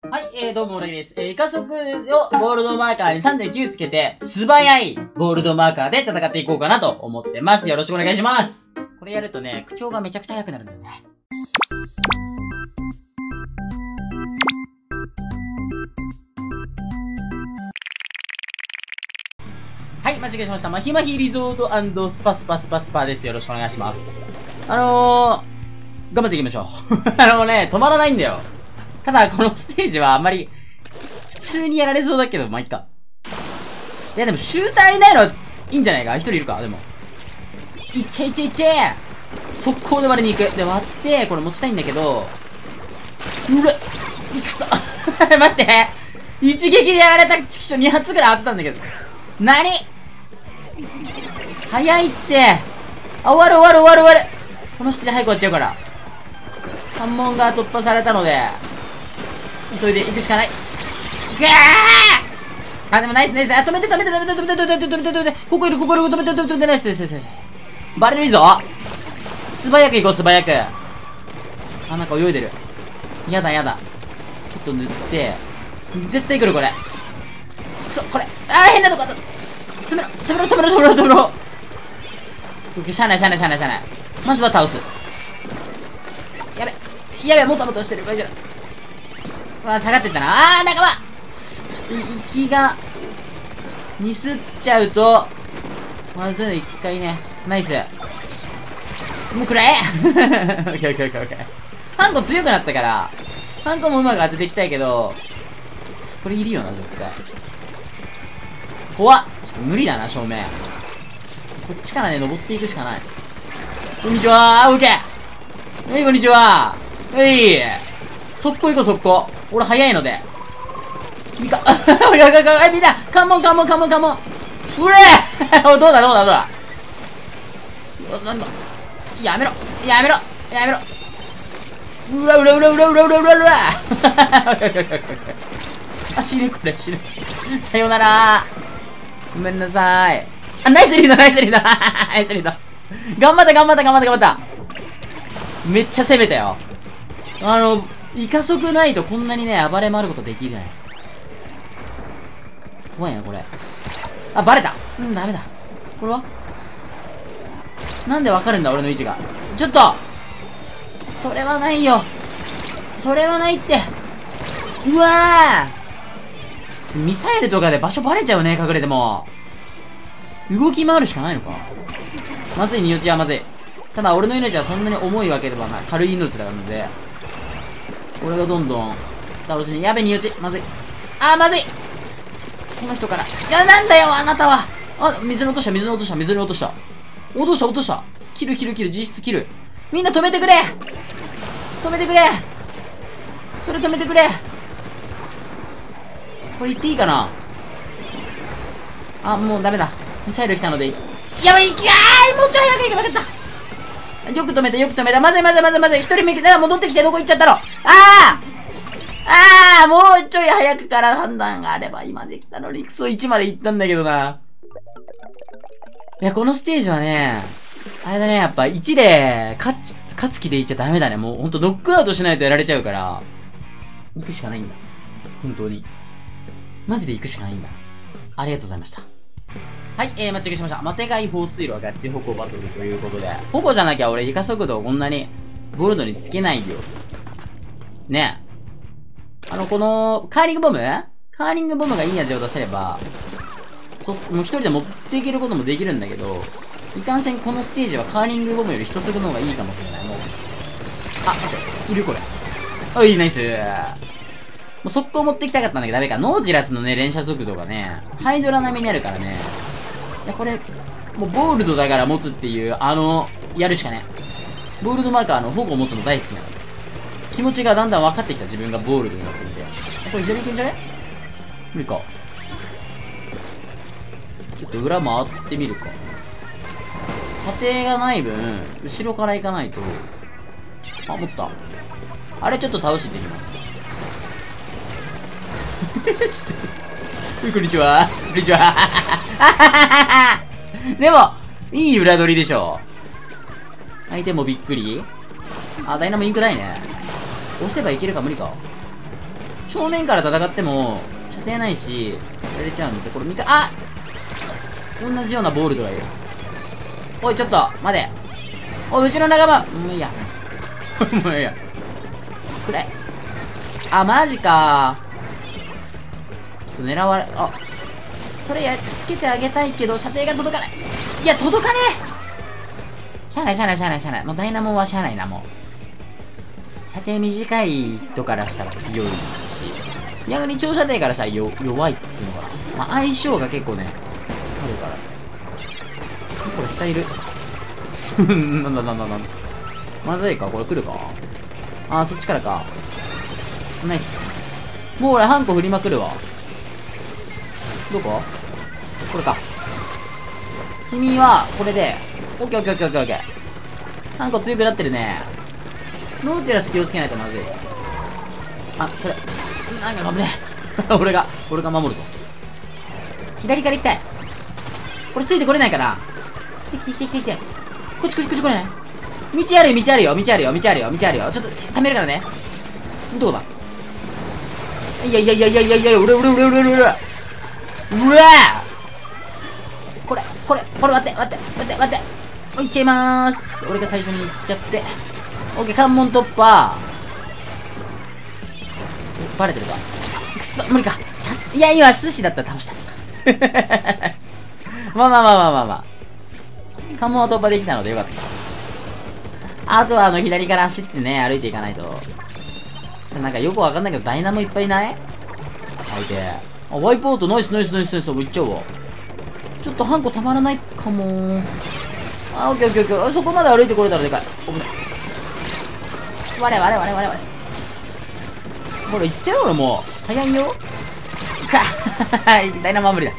はい、どうも、小田切です。加速をゴールドマーカーに 3.9 つけて、素早いゴールドマーカーで戦っていこうかなと思ってます。よろしくお願いします。これやるとね、口調がめちゃくちゃ速くなるんだよね。はい、間違えしました。マヒマヒリゾート&スパスパスパスパです。よろしくお願いします。頑張っていきましょう。止まらないんだよ。ただ、このステージはあんまり、普通にやられそうだけど、まあ、いっか。いや、でも、シューターいないのはいいんじゃないか？一人いるか？でも。いっちゃいっちゃいっちゃ速攻で割りに行く。で、割って、これ持ちたいんだけど、うら、いくそ待って、一撃でやられたチキショ2発ぐらい当てたんだけど。なに？早いって。あ、終わる。このステージ早く終わっちゃうから。関門が突破されたので、急いで行くしかない。ぐーあ、でもナイス。あ、止めて。ここいる、止めて、ナイスです。バレるぞ。素早く行こう、素早く。あ、なんか泳いでる。やだ。ちょっと塗って、絶対来る、これ。くそ、これ。あー、変なとこあった。止めろ。しゃあない。まずは倒す。やべ、もたもたしてる。大丈夫。うわ、下がってったな。仲間息が、ミスっちゃうと、まずい、一回ね。ナイス。もうくらえオッケー。ハンコ強くなったから、ハンコもうまく当てていきたいけど、これいるよな、絶対。怖っ。ちょっと無理だな、正面。こっちからね、登っていくしかない。こんにちはー、オッケー。はい、こんにちは。速攻行こう、速攻。俺早いので。君か。みんな、関門。うれどうだ。なんだ。やめろ。うら。あ、死ぬ。さよなら。ごめんなさい。あ、ナイスリード。頑張った。めっちゃ攻めたよ。イカ速ないとこんなにね、暴れ回ることできない。怖いな、これ。あ、バレた。ダメだ。これはなんでわかるんだ、俺の位置が。ちょっとそれはないよ。それはないって。うわーミサイルとかで場所バレちゃうね、隠れても。動き回るしかないのか。まずい、命はまずい。ただ、俺の命はそんなに重いわけではない。軽い命だからので。俺がどんどん倒しに。やべ、命。まずい。あー、まずい。この人から。いや、なんだよ、あなたは。あ、水に落とした。落とした。切る。実質切る。みんな止めてくれ。それ止めてくれ。これ言っていいかな。あ、もうダメだ。ミサイル来たので。やばい、もうちょい早く行けばよかった。よく止めた。まずい。一人目来たら戻ってきて、どこ行っちゃったの。もうちょい早くから判断があれば今できたのに、クソ1まで行ったんだけどな。いや、このステージはね、あれだね、やっぱ1で勝つ気でいっちゃダメだね。もうほんとノックアウトしないとやられちゃうから、行くしかないんだ。本当に。マジで行くしかないんだ。ありがとうございました。はい、間違えしました。マテガイ放水路はガチホコバトルということで。ホコじゃなきゃ俺イカ速度をこんなにゴールドにつけないよ。ねえ。この、カーリングボムがいい味を出せれば、もう一人で持っていけることもできるんだけど、いかんせんこのステージはカーリングボムより一速の方がいいかもしれない。もう。あ、待って、いるこれ。おい、ナイスもう速攻持ってきたかったんだけどダメか。ノージラスのね、連射速度がね、ハイドラ並みになるからね。いや、これ、もうボールドだから持つっていう、やるしかね。ボールドマーカーの保護を持つの大好きなの。気持ちがだんだん分かってきた、自分がボールドになってみて。これ左行くんじゃね？無理か。ちょっと裏回ってみるか。射程がない分、後ろから行かないと。あ、持った。あれちょっと倒していきます。ちょっと。こんにちは。でも、いい裏取りでしょ。相手もびっくり。あ、ダイナモインクないね。押せばいけるか無理か。 正面から戦っても、射程ないし、やられちゃうので、これ見た、あ同じようなボールドがいる。おい、ちょっと、待て。おい、後ろ仲間。もういいや。もういいや。くらい。あ、マジかー。狙われ、あ、それつけてあげたいけど、射程が届かない。いや、届かねえ。しゃあない、しゃあない、しゃあない、しゃあない。もうダイナモはしゃあないな、もう。射程短い人からしたら強いし、逆に長射程からしたら弱いっていうのかな。まあ、相性が結構ね、あるから。これ下いる。なんだ。まずいか、これ来るか。あー、そっちからか。ナイス。もう俺、ハンコ振りまくるわ。どここれか。君は、これで、オッケーオッケーオッケーオッケー。ハンコ強くなってるね。ノーチラス気をつけないとまずい。あ、それ。なんか危ねえ。俺が守るぞ。左から行きたい。これついてこれないかな。来て。こっちこれない。道あるよ。ちょっと、貯めるからね。どこだ。いや、俺。うわこれ、待って。いっちゃいまーす。俺が最初に行っちゃって。オッケー、関門突破。バレてるか。くそ、無理か。いや、今、寿司だったら倒した。まあ。関門は突破できたのでよかった。あとは左から走ってね、歩いていかないと。なんかよくわかんないけど、ダイナモいっぱいいない相手。あ、ワイプアウト、ナイス。いっちゃうわ。ちょっとハンコたまらないかもー。あ、オッケー。そこまで歩いてこれたらでかい。危ない。我。これいっちゃうよ、俺もう。早いよ。ダイナモは無理だ。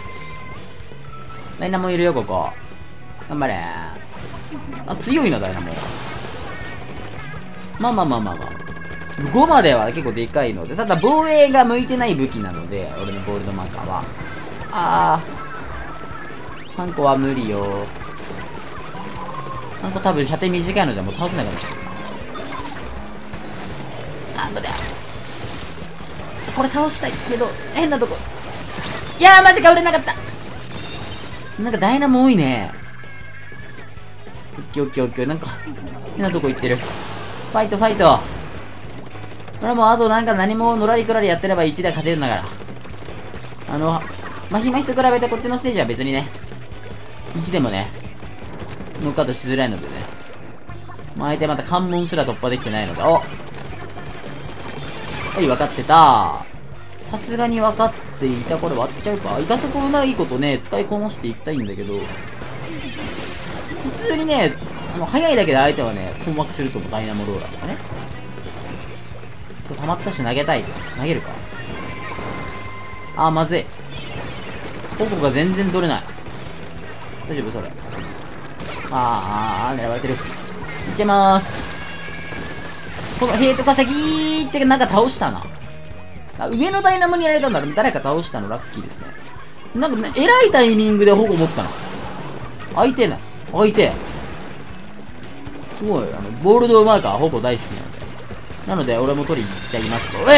ダイナモいるよ、ここ。頑張れ。あ、強いな、ダイナモ。まあ。5までは結構でかいので、ただ防衛が向いてない武器なので、俺のゴールドマーカーは。ハンコは無理よ。ハンコ多分射程短いのじゃもう倒せないかもしれない。なんだよ。これ倒したいけど、変なとこ。いやー、マジか、売れなかった。なんかダイナモ多いね。オッケー。なんか、変なとこ行ってる。ファイト。これもあとなんか何ものらりくらりやってれば1で勝てるんだから。マヒマヒと比べてこっちのステージは別にね、1でもね、ノックアウトしづらいのでね。まあ相手また関門すら突破できてないので、おい、分かってた。さすがに分かっていた。これ割っちゃうか。イカそこうまいことね、使いこなしていきたいんだけど、普通にね、速いだけで相手はね、困惑すると思う。ダイナモローラーとかね。溜まったし投げたい。投げるか。あー、まずい。矛が全然取れない。大丈夫それ。狙われてる。いっちゃいまーす。このヘイト稼ぎってなんか倒したな。上のダイナモにやられたんだろ。誰か倒したのラッキーですね。なんかね、えらいタイミングで矛持ったな。相手。すごい、ボールドマーカー矛大好きなんで。なので、俺も取りに行っちゃいますと。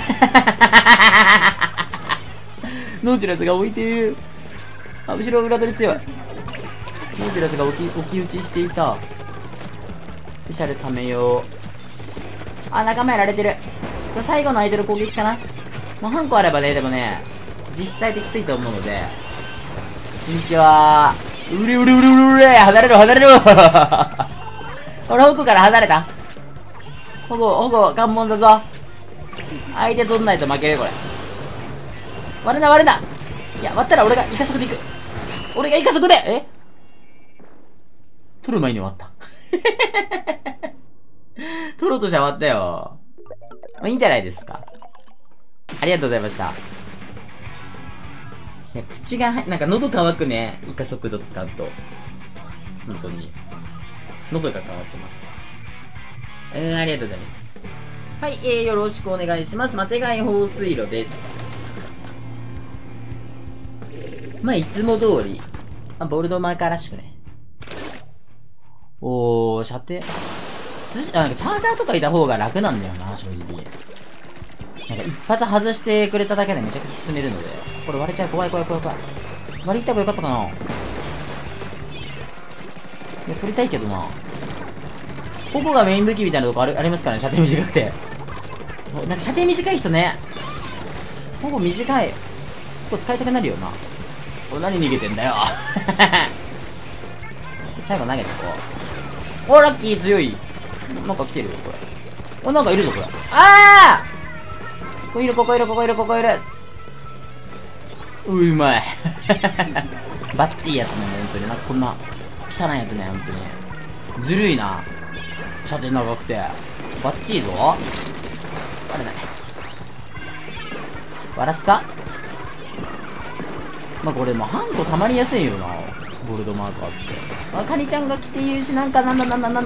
ノーチラスが置いている。あ、後ろ裏取り強い。ノーチラスが置き打ちしていた。スペシャルためよう。あ、仲間やられてる。これ最後の相手の攻撃かな。もうハンコあればね、でもね、実際的ついと思うので。こんにちは。離れろ俺、奥から離れた。保護、関門だぞ。相手取んないと負ける、これ。割れな。いや、割ったら俺がイカ速で行く。取る前に終わった。取ろうとして終わったよ。まあ、いいんじゃないですか。ありがとうございました。いや、口が、なんか喉乾くね。イカ速度使うと。本当に。喉が乾ってます。ありがとうございました。はい、よろしくお願いします。マテガイ放水路です。まあ、いつも通り。まあ、ボルドマーカーらしくね。おー、射程。なんかチャージャーとかいた方が楽なんだよな、正直。 なんか一発外してくれただけでめちゃくちゃ進めるので。これ割れちゃう。怖い。割り切った方がよかったかな。いや、取りたいけどな。ここがメイン武器みたいなとこありますからね、射程短くて。なんか射程短い人ね。ここ短い。ここ使いたくなるよな。俺何逃げてんだよ。最後投げてこう。お、ラッキー強い。なんか来てるよ、これ。お、なんかいるぞ、これ。あーここいる。うまい。バッチいやつね、ほんとに。なんかこんな、汚いやつね、ほんとに。ずるいな。射程長くて。バッチいぞ。割れない。割らすか。まあ、これもうハンコ溜まりやすいよな。ゴールドマークあって。あ、カニちゃんが来て言うし、なんだこれ。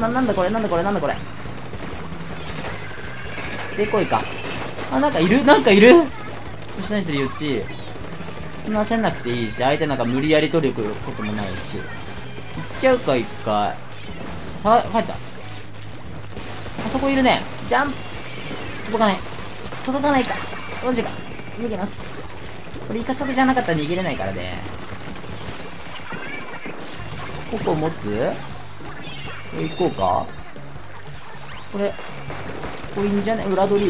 でこいか。あ、なんかいるよし、何するよっち。そんな焦んなくていいし、相手なんか無理やり取りに来ることもないし。行っちゃうか、一回。さあ、帰った。あそこいるね。ジャンプ。届かないか。マジか。逃げます。これイカサブじゃなかったら逃げれないからね。ここ持つ？これ行こうか。これいいんじゃね？裏取り。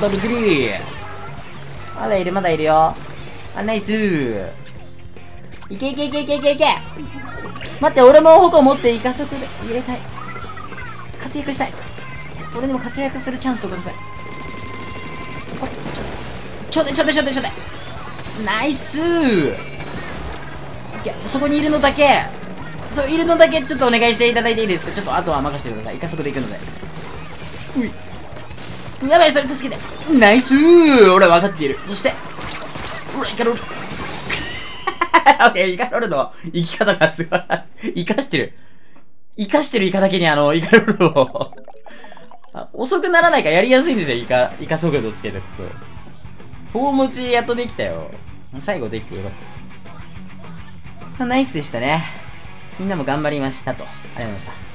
まだいるよ。あ、ナイスー。いけ。待って、俺も矛持ってイカ速で入れたい。活躍したい。俺にも活躍するチャンスをください。ちょうだい。ナイスー。そこにいるのだけちょっとお願いしていただいていいですか。ちょっとあとは任せてください。イカ速で行くので。やばい、それ助けて。ナイスー。俺は分かっている。そしてほら、イカロール。イカロールの生き方がすごい。生かしてるイカだけにイカロールを遅くならないからやりやすいんですよ。イカ速度つけておくと。砲持ちやっとできたよ。最後できてよかった。ナイスでしたね。みんなも頑張りましたと。ありがとうございました。